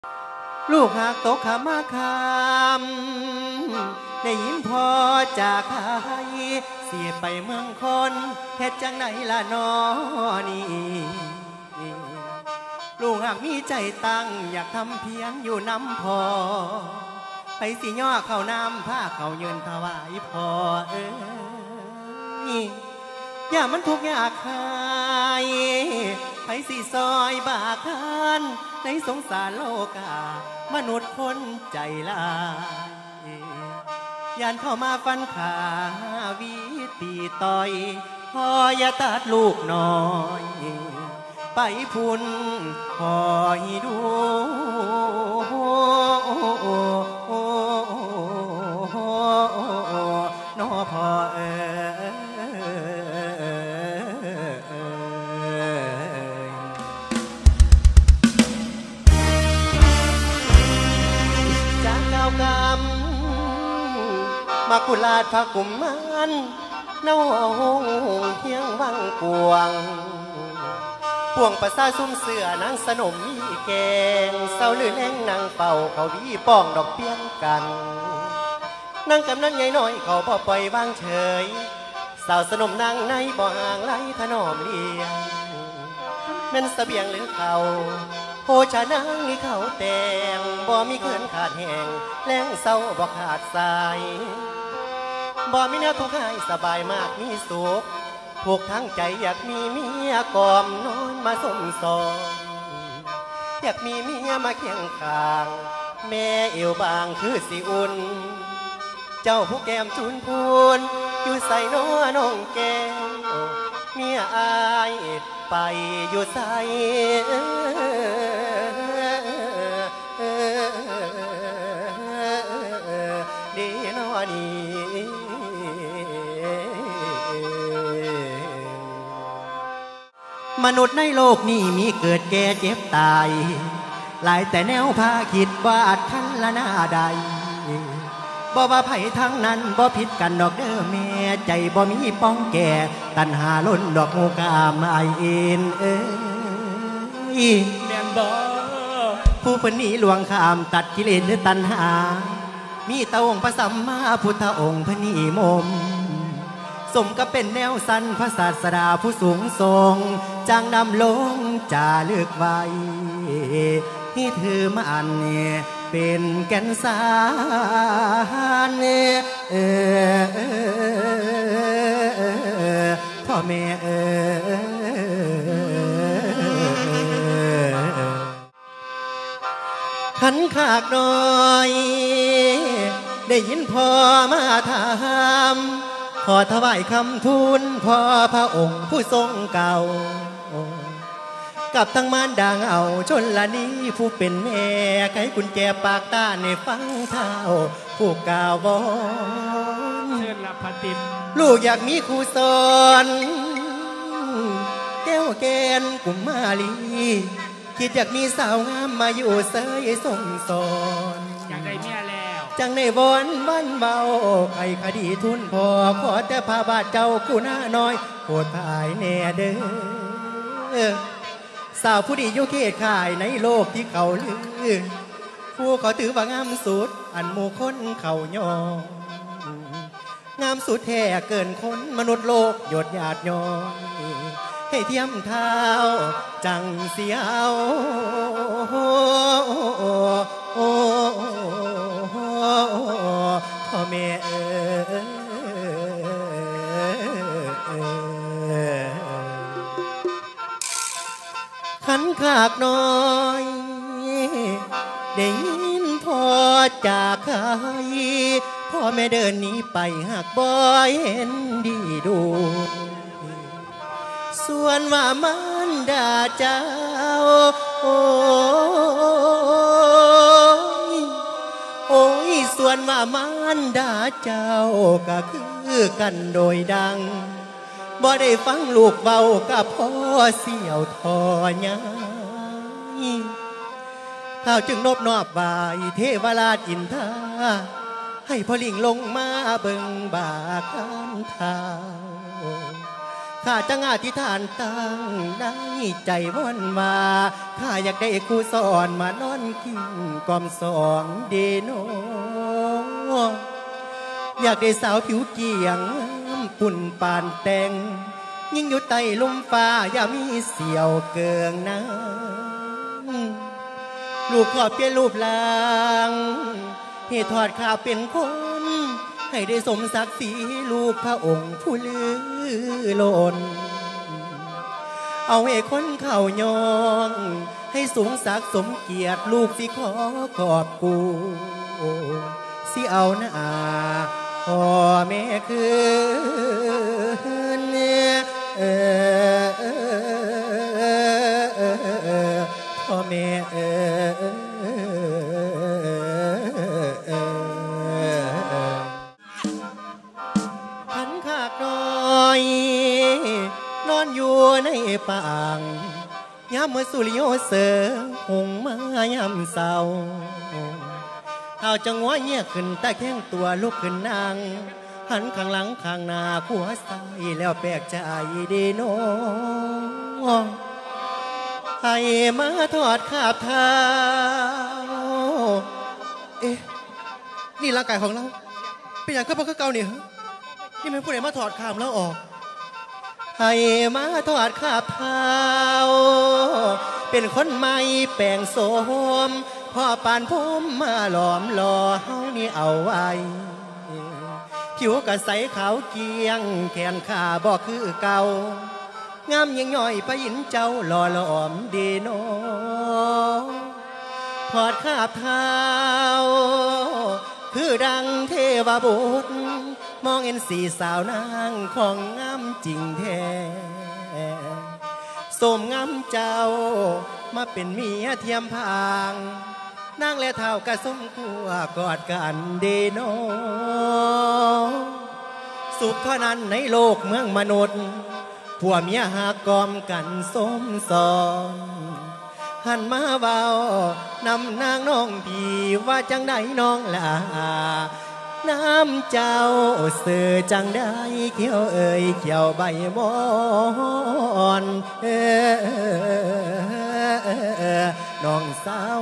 ลูกหากตกขามาคำได้ยินพ่อจากใครเสียไปเมืองคนเฮ็ดจังไหนล่ะน้อนี่ลูกหากมีใจตั้งอยากทำเพียงอยู่น้ำพอไปสิย่อเข้าน้ำผ้าเขาเยินถวายพ่ออย่ามันทุกข์ยากหายไปสิซอยบากคันในสงสารโลกามนุษย์คนใจลายยานเข้ามาฟันขาวิตีต่อยพ่ออย่าตัดลูกน้อยไปพุ่นคอยดูน้อพ่อมากุลาดพระกุมมันเน่าหงเพียงวังกวงป่วงประสาซุ่มเสือนางสนมมีแกงเศร้าลื่นแห้งนางเป่าเขาวีป้องดอกเปี้ยงกันนางกำนันใหญ่น้อยเขาบ่ปล่อยวางเฉยสาวสนมนางในบ่ห่างไรถนอมเลี้ยงแม่นเสบียงหรือเขาโภชานางนี่เขาแต่งบ่มีเกินขาดแห่งแรงเศร้าบ่ขาดสายบ่มีแนวทุกข์ให้สบายมากมีสุขผูกทั้งใจอยากมีเมียกอมนอนมาสมสองอยากมีเมียมาเคียงข้างแม่เอวบางคือสิอุ่นเจ้าผู้แก้มจุนพูนอยู่ใส่น้อน้องแก้วเมียอายไปอยู่ใส่ดีนอนี่มนุษย์ในโลกนี้มีเกิดแก่เจ็บตายหลายแต่แนวพาคิดวาดคันละหน้าใดบ่ว่าไผทั้งนั้นบ่ผิดกันดอกเด้อแม่ใจบ่มีป้องแก่ตัณหาล้นดอกมูกามไอเอ็นแม่นบ่ผู้เพิ่นนี้หลวงข้ามตัดกิเลสหรือตัณหามีตาองค์พระสัมมาพุทธองค์พระนิมมสมกับเป็นแนวสันพระศาสดาผู้สูงทรงจางนำลงจาเลือกไว้ที่ถือมันเป็นแก่นสารพ่อแม่ขันขากน้อยได้ยินพ่อมาถามขอถวายคำทูลพ่อพระองค์ผู้ทรงเก่ากับทั้งมารดาเอาชนละนี้ผู้เป็นแม่ไขกุญแจปากตาในฟังเท้าผู้กล่าววอนเชิญรับพระติมลูกอยากมีครูสอนแก้วแกนกุมมาลีคิดอยากมีสาวงามมาอยู่เสยส่งสอนอยากได้เมียแล้วจังในวอนวันเบาไข่คดีทุนพอขอแต่พาบาทเจ้ากูหน้าน้อยโปรดภายแน่เด้อสาวผู้ดีอยู่เขตข่ายในโลกที่เขาลือผู้เขาถือว่างามสุดอันหมู่คนเขายองามสุดแท้เกินคนมนุษย์โลกหยดหยาดยองให้เทียมเท้าจังเสียวพ่อแม่ขันขากน้อยได้ยินพ่อจากใครพ่อแม่เดินหนีไปหากบ่เห็นดีดูส่วนว่ามารดาเจ้าโอ้ยส่วนว่ามารดาเจ้าก็คือกันโดยดังบ่ได้ฟังลูกเบากับพ่อเสี่ยวทอยายข้าวจึงนบนอบบายเทวราชอินทราให้พ่อลิงลงมาเบิ่งบาคันเท้าข้าจังอธิษฐานตั้งได้ใจวันว่าข้าอยากได้ครูสอนมานอนกินกอมสองเดโนอยากได้สาวผิวเกี่ยงปุ่นปานแต่งยิ่งอยู่ใต้ลมฟ้าอย่ามีเสียวเกิงน้ำลูกขอเปลี่ยนรูปร่างให้ถอดข้าเป็นคนให้ได้สมศักดิ์ศรีลูกพระองค์ผู้ลือล้นเอาให้คนเข่ายองให้สูงศักดิ์สมเกียรติลูกสิขอกอบกูสิเอาหน้าพ่อแม่คืนพ่อแม่พันขากน้อยนอนอยู่ในป่างยามเมื่อสุริโยเสือหงมายามเศร้าเอาจังหวะเงียขึ้นตาแข้งตัวลุกขึ้นนางหันข้างหลังข้างหน้าขัวใส่แล้วแปลกใจดีโนให้มาทอดขาบเท้าเอ๊ะนี่ร่างกายของเราเป็นอย่างข้าพเจ้าเก่าเนี่ยนี่มันผู้ใดมาถอดขาบแล้วออกให้มาทอดขาบเท้าเป็นคนใหม่แปลงโสมพ่อปานผมมาหลอมหล่อเฮานี่เอาไว้ผิวกะใสขาวเกียงแขนขาบ่คือเก่างามยังย่อยพระอินเจ้าหล่อหลอมดีโนถอดขาบเท้าคือดังเทวบุตรมองเห็นสีสาวนางของงามจริงแท้สมงามเจ้ามาเป็นเมียเทียมพางนางและเท่ากระสมกัวกอดกันเดโนสุขเท่านั้นในโลกเมืองมนุษย์ผัวเมียหากอมกันสมสอนหันมาเบานำนางน้องพี่ว่าจังใดน้องลาน้ำเจ้าเสือจังได้เขียวเอ่ยเขียวใบมอนน้องสาว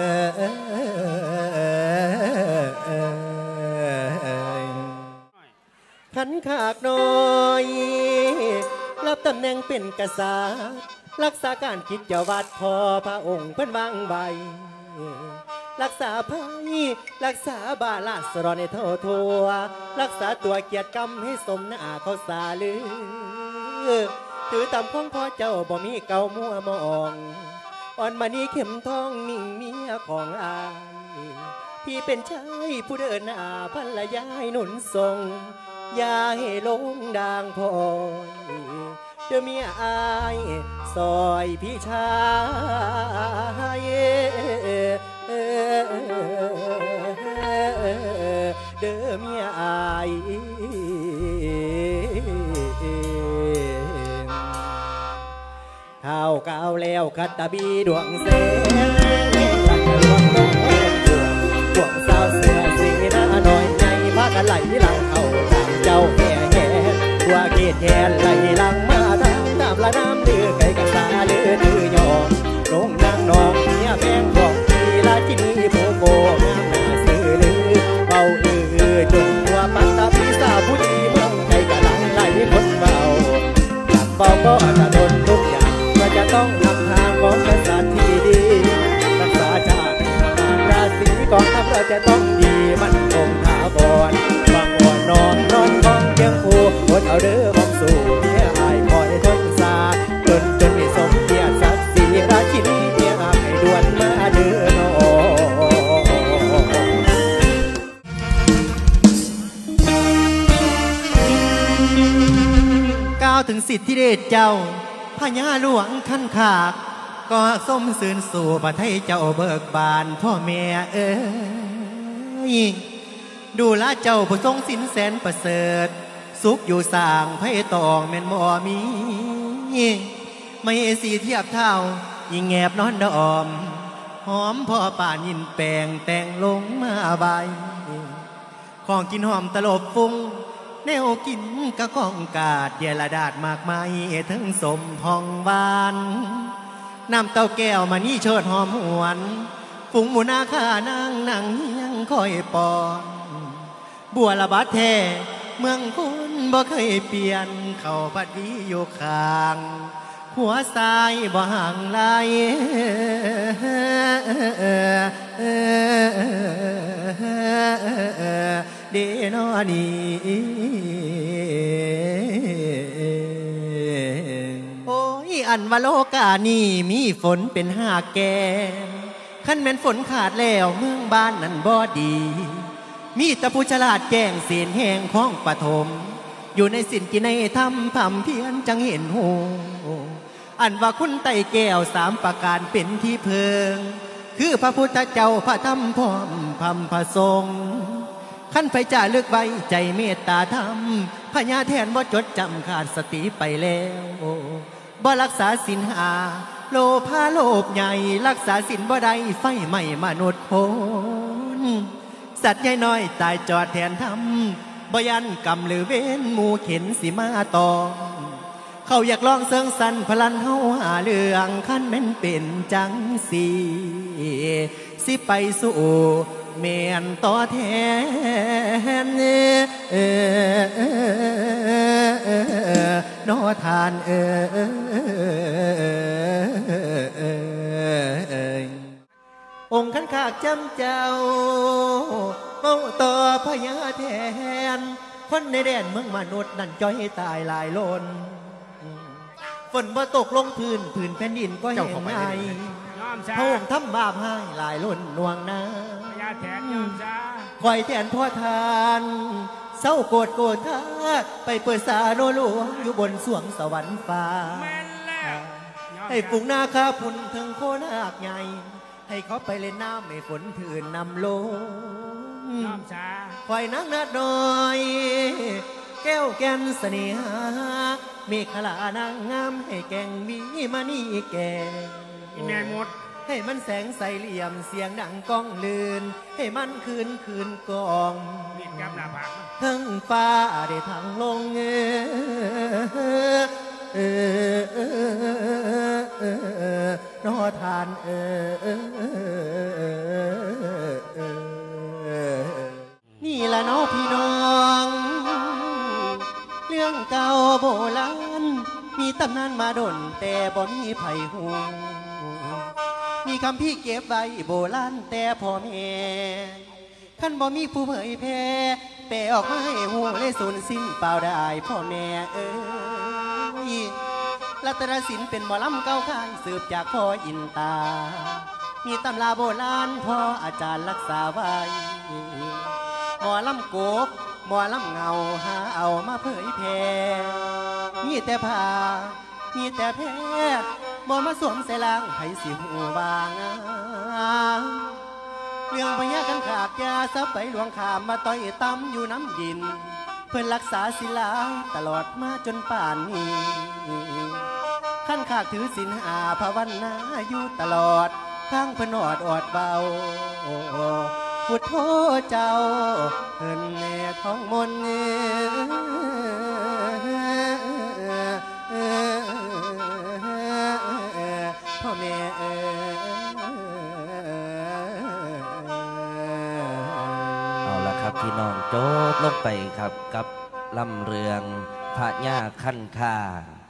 ขันขากน้อยรับตำแหน่งเป็นกษัตริย์รักษาการกิจวัตรพอพระองค์เพิ่นวางใบรักษาภัยรักษาบาลาสรอนในเท่าทัวรักษาตัวเกียรติกรรมให้สมหน้าเขาสาลือถือตามของพ่อเจ้าบ่มีเก่ามัวมองอ่อนมานี้เข็มทองนิ่งเมียของอายพี่เป็นชายผู้เดินหน้าภรรยาให้หนุนทรงอย่าให้ลงด่างพอยเดี๋ยวเมียอายซอยพี่ชายเด้อเมียอายข้าวก้าวแล้วคัตตาบีดวงเสขัดดวงลงดวงสาวเสือสีหน้าหน่อยในพากันไหลหลังเอาตามเจ้าแก่แก่ตัวเกศแทนไหลหลังมาทางตามละน้ำเลือไก่กะสาเลือดื้อยองลงนางนองเมียแพงของทีละที่นี่โบโบงามหน้าสื่อลือเบาจนตัวปัตตาพีสาวผู้ดีเมืองไก่กะหลังไหลคนเบาจับเบาก็จะโดนทุกอย่างก็จะต้องนำทางของกษัตริย์ที่ดีรักษาชาติราศีกองทัพเราจะต้องดีมันคงถาวรบางอ่อนนอนของเพียงผู้อดเอาเด้อความสู่เมียอายคอยทนสาจนไม่สมเกียรติศักดิ์ศรีราชินีเมียอาให้ด่วนมาเด้อน้องก้าวถึงสิทธิเดชเจ้าพญาหลวงท่านขากก็ส้มสื่นสู่ประเทศเจ้าเบิกบานพ่อแม่ดูละเจ้าผู้ทรงสินแสนประเสริฐสุขอยู่สร้างไผ่ตองแม่นบ่มีไม่สีเทียบเท่ายิ่งแงบนอนดอมหอมพ่อป่านยินแปลงแต่งลงมาใบของกินหอมตลบฟุ้งแนวกินกะก้องกาดเยลดาดมากมายทั้งสมทองหวานน้ำเต้าแก้วมานี่เชิดหอมหวนฝูงหมูนาคานางนั่งยังคอยปอนบัวละบาดแท้เมืองคุณบ่เคยเปลี่ยนเข้าพัดวีอยู่ข้างหัวซ้ายบ่ห่างไหลเดนอนีโอ้ยอันว่าโลกานี่มีฝนเป็นหาแกนขั้นแม่นฝนขาดแล้วเมืองบ้านนั้นบ่ดีมีตะผู้ฉลาดแจ้งศีลแห่งของปฐมอยู่ในศีลกินในธรรมพำเพียรจังเห็นหูอันว่าคุณไต่แก้วสามประการเป็นที่เพิงคือพระพุทธเจ้าพระธรรมพร้อมพำพระสงฆ์ขั้นไปจ่าเลือกไว้ใจเมตตาธรรมพญาแทนบ่จดจำขาดสติไปแล้วบ่รักษาศีลหาโลภะโลภใหญ่รักษาศีลบ่ได้ไฟไหม้มนุษย์คนสัตว์ใหญ่น้อยตายจอดแทนทำบ่ยันกรรมหรือเว้นหมู่เข็นสิมาตองเขาอยากลองเสิงสันพลันเฮาหาเรื่องขั้นแม่นเป็นจังสิไปสู่เมียนต่อแทนนอทานองค์ขันขากจำเจ้าเมาต่อพญาแทนคนในแดนเมืองมนุษย์นั่นจ้อยตายหลายล้นฝนบ่ตกลงพื้นแผ่นดินก็เห็นไงพระองค์ทำบาปให้หลายล้นนวงนาพญาแทนยอมซาคอยแทนพ่อทานเศร้าโกรธท่าไปเปิดสาโนหลวงอยู่บนสวงสวรรค์ฟ้าให้ฝูงนาคาพุ่นถึงโคนาคใหญ่ให้เขาไปเล่นน้ำให้ฝนถืนนำลงคอยนักนัดหน่อยแก้วแก่นเสน่หาเมฆลานางงามให้แกงมีมานี่แกแม่หมดให้มันแสงใสเหลี่ยมเสียงดังก้องลื่นให้มันคืนกองมีกับหน้าผากทั้งฟ้าได้ทางลงนอทานนี่ละน้อพี่น้องเรื่องเก่าโบราณมีตำนานมาดนแต่บ่มีไผหูมีคำพี่เก็บไว้โบราณแต่พ่อแม่ขั้นบ่มีผู้เผยแพร่แปลออกมาให้หูเลยสูญสิ้นเปล่าได้พ่อแม่รัตนศิลป์เป็นหมอลำเก้าข้างสืบจากพ่ออินตามีตำราโบราณพ่ออาจารย์รักษาไว้หมอลำโกกหมอลำเงาหาเอามาเผยแพร่มีแต่ผ้ามีแต่แพร่บ่มาสวมใส่ลางให้สิหูบางเรื่องพญากันขากยาซับไปหลวงขามมาต่อยตำอยู่น้ำดินเพื่อรักษาศิลาตลอดมาจนป่านนี้ขั้นขากถือศีลหาภาวนาอยู่ตลอดข้างพนอดอดเบาพุทโธเจ้าเอิ้นแม่ท้องมนพ่อแม่เอาละครับพี่น้องโจบลงไปครับกับลำเรืองพระญาคันคา